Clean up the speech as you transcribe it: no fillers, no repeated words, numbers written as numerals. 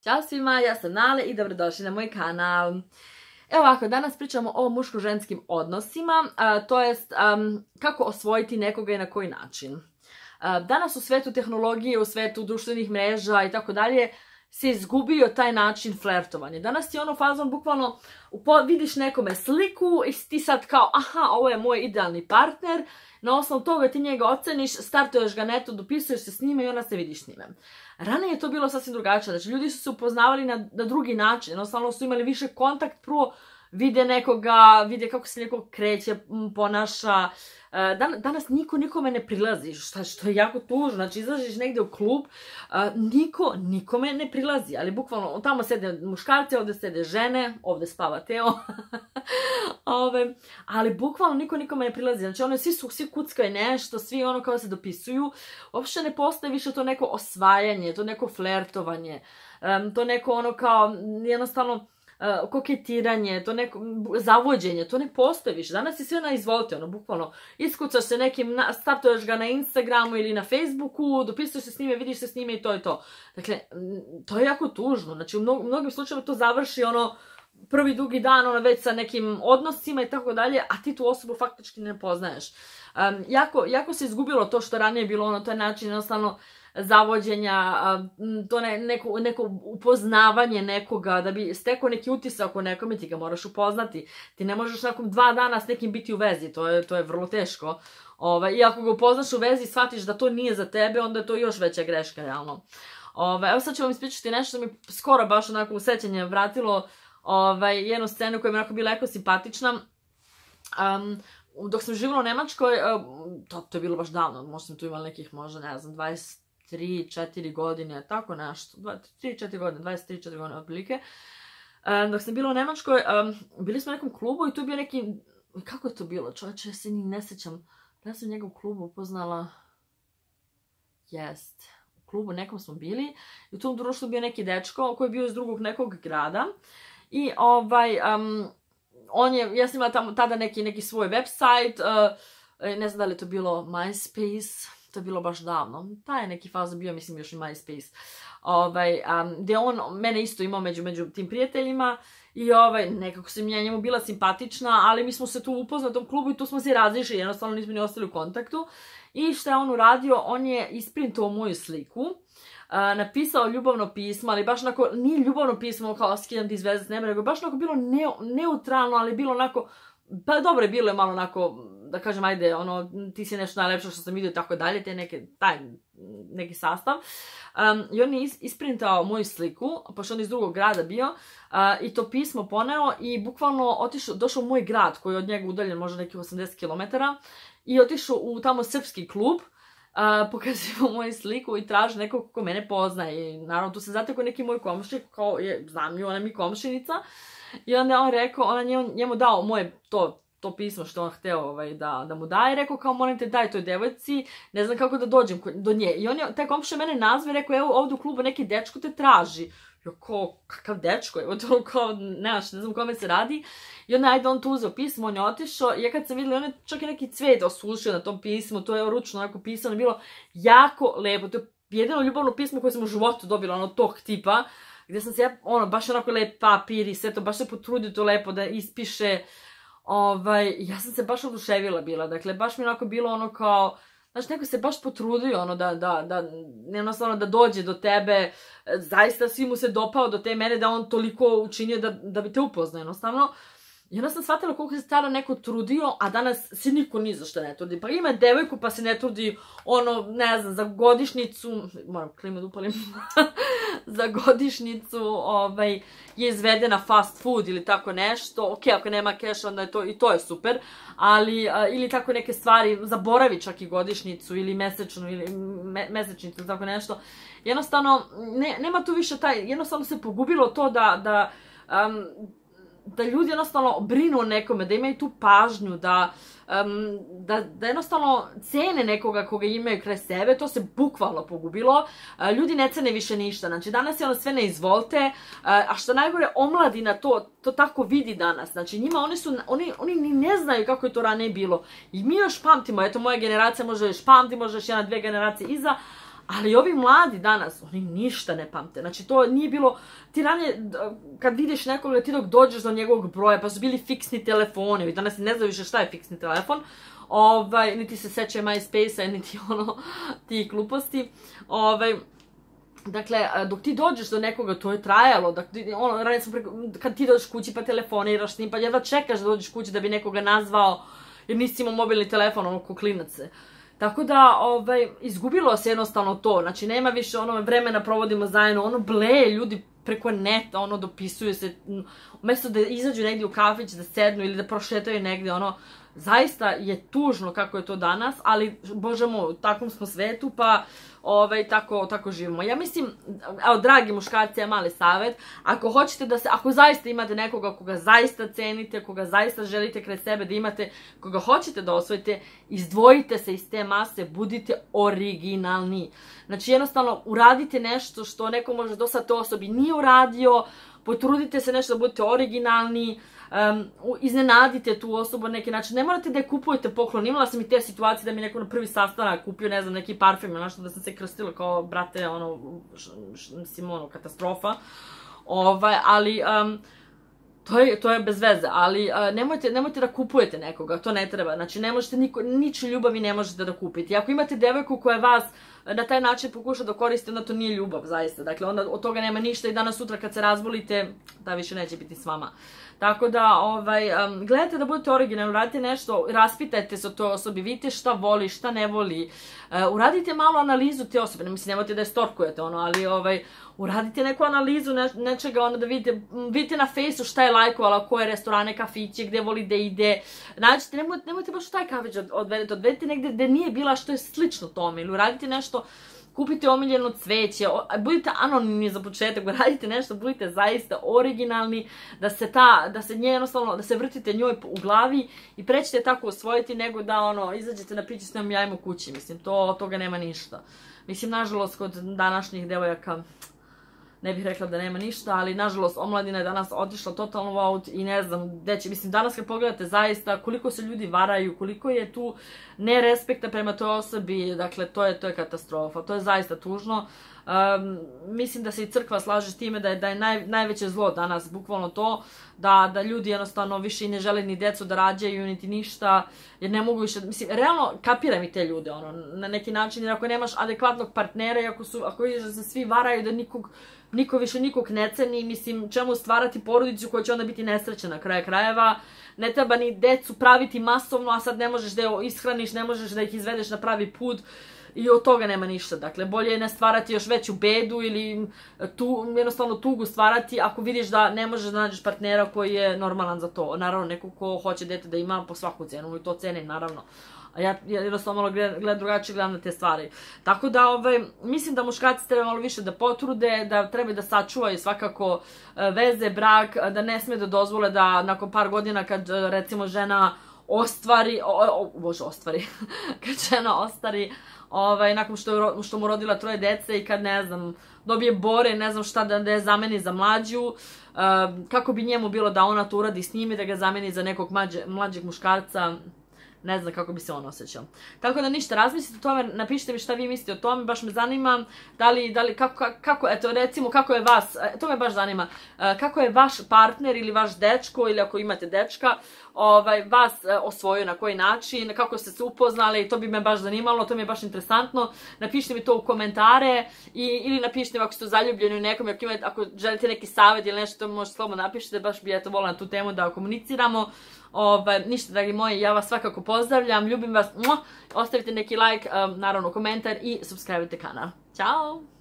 Ćao svima, ja sam Nale i dobrodošli na moj kanal. Evo ovako, danas pričamo o muško-ženskim odnosima, to jest kako osvojiti nekoga i na koji način. Danas u svetu tehnologije, u svetu društvenih mreža i tako dalje se izgubio taj način flertovanja. Danas ti ono fazom bukvalno vidiš nekome sliku i ti sad kao aha, ovo je moj idealni partner, na osnovu toga ti njega oceniš, startuješ ga neto, dopisuješ se s njime i onda se vidiš s njime. Ranije je to bilo sasvim drugačije, znači ljudi su se upoznavali na drugi način, jednostavno su imali više kontakt, prvo vide nekoga, vide kako se neko kreće, ponaša. Danas niko nikome ne prilazi, što je jako tužno, znači izlaziš negdje u klub, niko nikome ne prilazi, ali bukvalno tamo sede muškarci, ovdje sede žene, ovdje spava Teo, ali bukvalno niko nikome ne prilazi, znači ono svi kuckaju nešto, svi ono kao se dopisuju, uopšte ne postoji više to neko osvajanje, to neko flertovanje, to neko ono kao jednostavno koketiranje, to neko zavođenje, to ne postoji više. Danas je sve na izvolite, ono, bukvalno. Iskucaš se nekim, startuješ ga na Instagramu ili na Facebooku, dopisuješ se s njime, vidiš se s njime i to je to. Dakle, to je jako tužno. Znači, u mnogim slučajevima to završi, ono, prvi dugi dan, ono, već sa nekim odnosima i tako dalje, a ti tu osobu faktički ne poznaješ. Jako se izgubilo to što ranije je bilo, ono, to je način, jednostavno, zavođenja, to neko upoznavanje nekoga, da bi stekao neki utisak o nekome, ti ga moraš upoznati. Ti ne možeš nakon 2 dana s nekim biti u vezi, to je vrlo teško. I ako ga upoznaš u vezi i shvatiš da to nije za tebe, onda je to još veća greška, realno. Evo sad ću vam ispričati nešto što mi skoro baš onako u sećanje vratilo jednu scenu koja mi je bila jako simpatična. Dok sam živjela u Nemačkoj, to je bilo baš davno, možda sam tu imala nekih, možda ne znam, 23-4 godine, tako nešto, 23-4 godine, 23-4 godine otprilike. Dok sam bila u Nemačkoj, bili smo u nekom klubu i tu je bio neki, kako je to bilo, čovječe, ja se ni ne sjećam, da sam njega u klubu upoznala, jest, u klubu nekom smo bili i u tom društvu bio neki dečko koji je bio iz drugog nekog grada i ja sam imala tada neki svoj website, ne znam da li je to bilo MySpace, to je bilo baš davno, taj je neki faza bio, mislim još i MySpace, gdje on mene isto imao među tim prijateljima i nekako sam ja njemu bila simpatična, ali mi smo se tu upoznali u tom klubu i tu smo se razišli, jednostavno nismo ni ostali u kontaktu i što je on uradio, on je isprintao moju sliku, napisao ljubavno pismo, ali baš onako, nije ljubavno pismo kao skidam ti iz veze s nema, nego baš onako bilo neutralno, ali bilo onako, pa dobro je bilo je malo onako, da kažem, ajde, ono, ti si nešto najlepše što sam vidio i tako dalje, taj neki sastav. I on je isprintao moju sliku, pošto on iz drugog grada bio, i to pismo poneo i bukvalno došao u moj grad, koji je od njega udaljen možda nekih 80 km, i otišao u tamo srpski klub, pokazivao moju sliku i traži nekog ko mene poznaje. I naravno tu se zatekao neki moj komšnik, kao znam ju, ona mi komšinica. I onda je on rekao, ona njemu dao moje to pismo što on hteo da mu daje, rekao kao molim te daj toj devojci, ne znam kako da dođem do nje. I taj komšija mene nazve i rekao evo ovdje u klubu neki dečko te traži. Jo, kao, kakav dečko, evo to kao, ne znam kome se radi. I onda ajde on tu uzeo pismo, on je otišao i ja kad sam vidjela, on je čak i neki cvet osušio na tom pismu, to je ručno onako pisano, bilo jako lepo, to je jedino ljubavno pismo koje sam u životu dobila, ono tog tipa, gdje sam se ja, baš onako lep papir i sve to, baš se potrudio to lepo da ispiše, ja sam se baš oduševila bila, dakle, baš mi onako bilo ono kao, znači, neko se baš potrudio, ono, jednostavno da dođe do tebe, zaista svi mu se dopao do te mene da on toliko učinio da bi te upoznao, jednostavno. I onda sam shvatila koliko se tada neko trudio, a danas se niko ni za što ne trudi. Pa ima devojku pa se ne trudi, ono, ne znam, za godišnjicu, moram klimu da upalim, za godišnjicu je izvedena fast food ili tako nešto. Ok, ako nema keša, onda je to, i to je super, ali, ili tako neke stvari, zaboravi čak i godišnjicu ili mesečnicu ili tako nešto. Jednostavno, nema tu više jednostavno se pogubilo to da ljudi jednostavno brinu o nekome, da imaju tu pažnju, da jednostavno cene nekoga koga imaju kraj sebe, to se bukvalno pogubilo. Ljudi ne cene više ništa, znači danas je ono sve ne izvolite, a što najgore omladina to tako vidi danas, znači njima oni ni ne znaju kako je to ranije bilo i mi još pamtimo, eto moja generacija može još pamti, može još 1-2 generacije iza, Ali ovi mladi danas, oni ništa ne pamte. Znači, to nije bilo... Ti ranije, kad vidiš nekoga, ti dok dođeš do njegovog broja, pa su bili fiksni telefoni. Vi danas ne znaju više šta je fiksni telefon. Niti se sećaju MySpace-a, niti ti gluposti. Dakle, dok ti dođeš do nekoga, to je trajalo. Kad ti dođeš kući pa telefoniraš s njim, pa jedva čekaš da dođeš kući da bi nekoga nazvao, jer nisi imao mobilni telefon, ko klinac. Tako da, izgubilo se jednostavno to. Znači, nema više vremena provodimo zajedno, bleje ljudi preko neta, dopisuju se, umjesto da izađu negdje u kafić, da sednu ili da prošetaju negdje, zaista je tužno kako je to danas, ali, bože moj, u takvom smo svetu, pa tako živimo. Ja mislim, evo, dragi muškarci, je mali savjet, ako hoćete da se, ako zaista imate nekoga koga zaista cenite, koga zaista želite kraj sebe da imate, koga hoćete da osvojite, izdvojite se iz te mase, budite originalni. Znači, jednostavno, uradite nešto što neko možda do sad to osobi nije uradio, potrudite se nešto da budete originalni, iznenadite tu osobu na neki način. Ne morate da je kupujete poklon. Imala sam i te situacije da mi neko na prvi sastanak kupio, ne znam, neki parfum ili nešto, da sam se krstila kao, brate, mislim, katastrofa. Ali, to je bez veze, ali nemojte da kupujete nekoga, to ne treba. Znači, ne možete, niču ljubavi ne možete da kupite. I ako imate devojku koja vas na taj način pokuša da koriste, onda to nije ljubav, zaista. Dakle, onda od toga nema ništa i danas sutra kad se razbolite, ta više neće biti s vama. Tako da, gledajte da budete originalni, uradite nešto, raspitajte se o toj osobi, vidite šta voli, šta ne voli, uradite malo analizu te osobe, mislim, nemojte da je storkujete, ali uradite neku analizu nečega, da vidite na fejsu šta je lajkovala, koje restorane, kafiće, gde voli da ide, nađite, nemojte baš u taj kafić odvedite negde gde nije bila što je slično tome, ili uradite nešto, kupite omiljeno cveće, budite anonimni za početak, radite nešto, budite zaista originalni, da se nje jednostavno, da se vrtite njoj u glavi i prećete tako osvojiti nego da izađete na priči s njom jajmo kući, mislim, toga nema ništa. Mislim, nažalost, kod današnjih devojaka, ne bih rekla da nema ništa, ali nažalost omladina je danas otišla totalno out i ne znam gde će, mislim, danas kad pogledate zaista koliko se ljudi varaju, koliko je tu nerespekta prema toj osobi, dakle to je katastrofa, to je zaista tužno. Mislim da se i crkva slaže s time da je najveće zlo danas bukvalno to, da ljudi jednostavno više i ne žele ni decu da rađaju, niti ništa, jer ne mogu više, mislim, realno kapiram i te ljude, na neki način, jer ako nemaš adekvatnog partnera i ako vidiš da se svi varaju, da niko više nikog ne ceni, mislim, čemu stvarati porodicu koja će onda biti nesrećena na kraju krajeva, ne treba ni decu praviti masovno, a sad ne možeš da je ishraniš, ne možeš da ih izvedeš na pravi put, i od toga nema ništa. Dakle, bolje je ne stvarati još veću bedu ili jednostavno tugu stvarati ako vidiš da ne možeš da nađeš partnera koji je normalan za to. Naravno, neko ko hoće dete da ima po svaku cenu i to cenim, naravno. A ja jednostavno malo drugačije gledam na te stvari. Tako da, mislim da muškarci treba malo više da potrude, da treba da sačuvaju svakako veze, brak, da ne sme da dozvole da nakon par godina kad recimo žena ostvari, kad žena ostari, nakon što mu rodila 3 dece i kad, ne znam, dobije bore, ne znam šta da je zameni za mlađu, kako bi njemu bilo da ona to uradi s njim i da ga zameni za nekog mlađeg muškarca, ne znam kako bi se on osjećao. Tako da ništa, razmislite o tome, napišite mi šta vi mislite o tome, baš me zanima, eto recimo kako je vas, to me baš zanima, kako je vaš partner ili vaš dečko, ili ako imate dečka, vas osvojio, na koji način, kako ste se upoznali, to bi me baš zanimalo, to mi je baš interesantno. Napišite mi to u komentare ili napišite mi ako ste zaljubljeni u nekom, ako želite neki savjet ili nešto, to možete slobodno napišite, baš bi volila na tu temu da komuniciramo. Ništa, dragi moji, ja vas svakako pozdravljam, ljubim vas, ostavite neki like, naravno komentar i subscribe-te kanal. Ćao!